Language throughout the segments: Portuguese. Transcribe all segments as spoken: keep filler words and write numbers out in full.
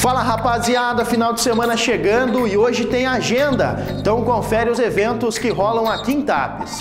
Fala rapaziada, final de semana chegando e hoje tem agenda, então confere os eventos que rolam aqui em Tapes.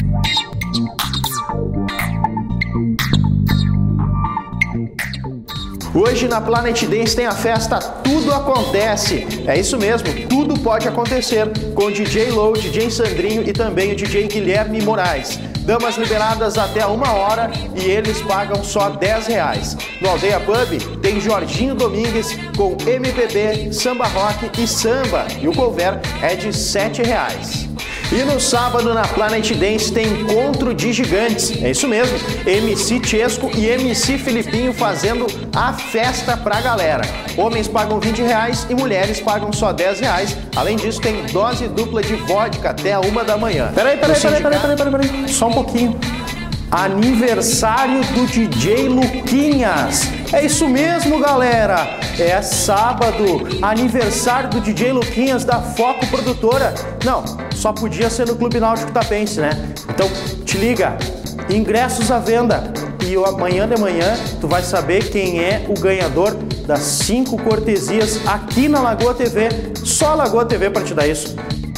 Hoje na Planet Dance tem a festa Tudo Acontece. É isso mesmo, tudo pode acontecer com o D J Low, D J Sandrinho e também o D J Guilherme Moraes. Damas liberadas até uma hora e eles pagam só dez reais. No Aldeia Pub tem Jorginho Domingues com M P B, samba rock e samba e o cover é de sete reais. E no sábado na Planet Dance tem Encontro de Gigantes, é isso mesmo, M C Chesco e M C Filipinho fazendo a festa pra galera. Homens pagam vinte reais e mulheres pagam só dez reais. Além disso tem dose dupla de vodka até a uma da manhã. Peraí, peraí, peraí, peraí, peraí, peraí, peraí, só um pouquinho. Aniversário do D J Luquinhas. É isso mesmo, galera. É sábado, aniversário do D J Luquinhas da Foco Produtora. Não, só podia ser no Clube Náutico Tapense, né? Então, te liga, ingressos à venda. E amanhã de manhã tu vai saber quem é o ganhador das cinco cortesias aqui na Lagoa T V. Só a Lagoa T V para te dar isso.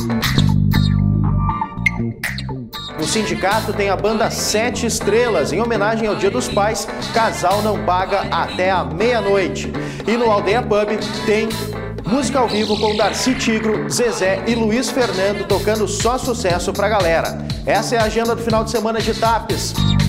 No sindicato tem a banda Sete Estrelas, em homenagem ao Dia dos Pais, casal não paga até a meia-noite. E no Aldeia Pub tem música ao vivo com Darcy Tigro, Zezé e Luiz Fernando tocando só sucesso pra galera. Essa é a agenda do final de semana de Tapes.